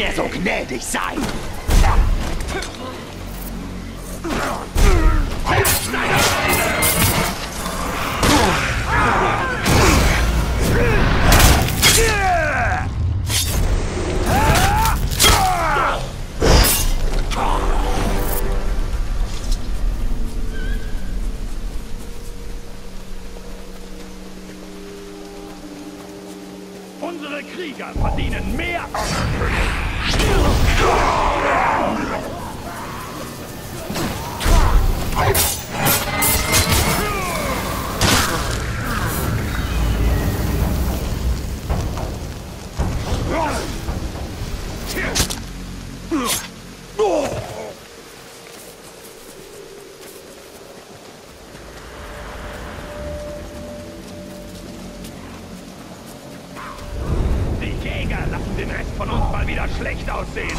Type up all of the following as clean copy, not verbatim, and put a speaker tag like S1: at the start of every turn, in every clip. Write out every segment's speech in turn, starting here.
S1: er so gnädig sein?
S2: Unsere Krieger verdienen mehr lassen den Rest von uns mal wieder schlecht aussehen.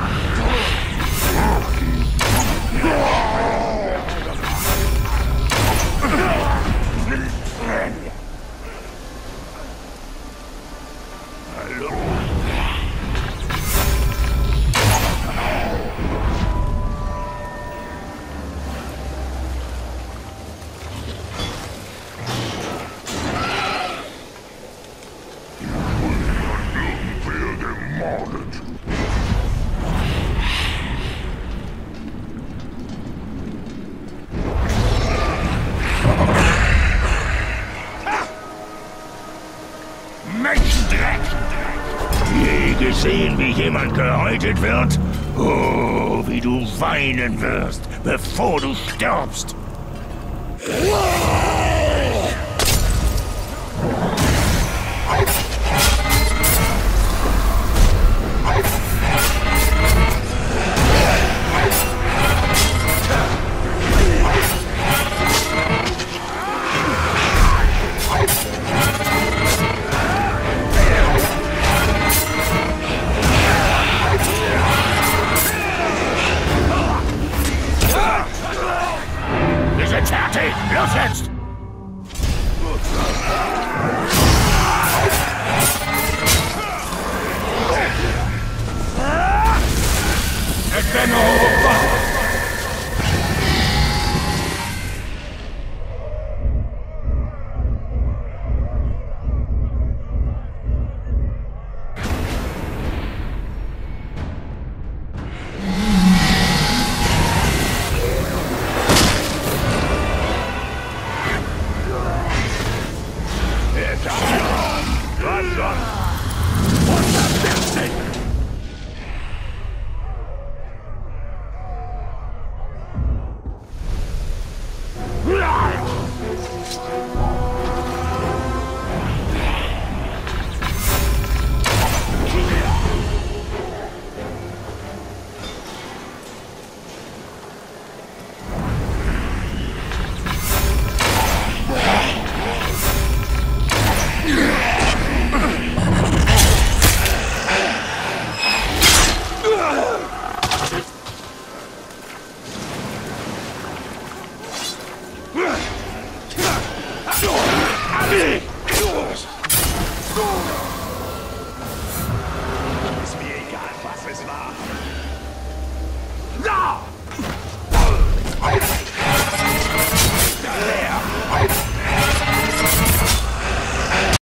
S2: Hallo.
S3: Menschendreck! Je gesehen, wie jemand gehäutet wird? Oh, wie du weinen wirst, bevor du stirbst! Wir sind fertig! Los jetzt!
S2: Was sonst? Unterstützung! Go!